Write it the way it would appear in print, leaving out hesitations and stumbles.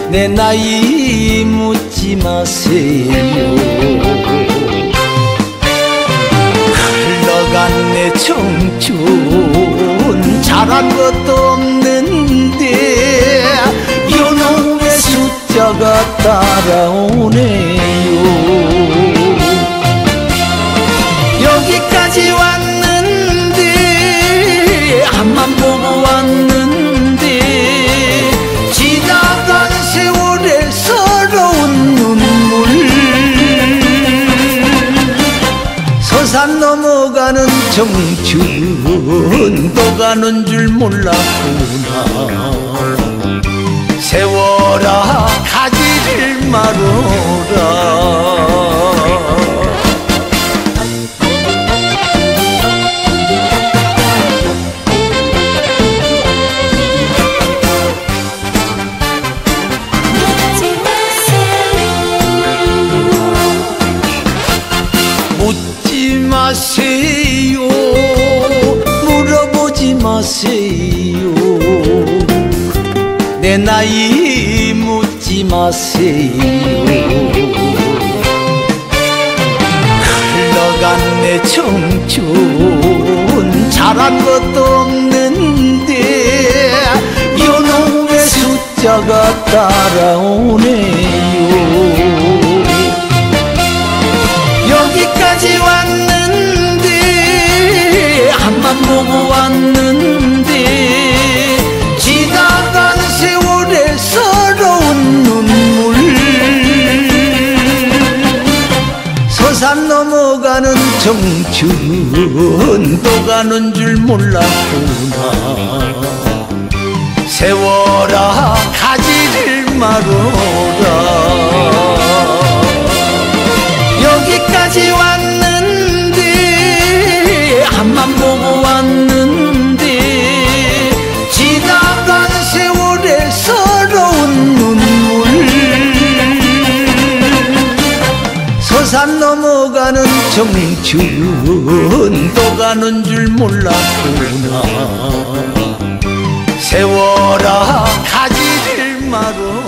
내 나이 묻지 마세요. 흘러간 내 청춘 잘한 것도 없는데 요놈의 숫자가 따라오네요. 여기까지 왔는데 앞만 보고 왔는데 지나간 세월의 서러운 눈물 서산 넘어가는 청춘 또 가는 줄 몰랐구나. 세월아 가지를 말어라. 묻지 마세요. 물어보지 마세요. 내 나이 묻지 마세요. 흘러간 내 청춘 잘한 것도 없는데 요놈의 숫자가 따라오네요. 여기까지 왔는데 앞만 보고 왔는데 지나간 세월의 서러운 눈물 서산 넘어가는 청춘 또 가는 줄 몰랐구나. 세월아 가지를 말어라. 여기까지 왔는데 앞만 보고 왔는데 지나간 세월의 서러운 눈물 서산 넘어가는 청춘 또 가는 줄 몰랐구나. 세월아 가지를 말어.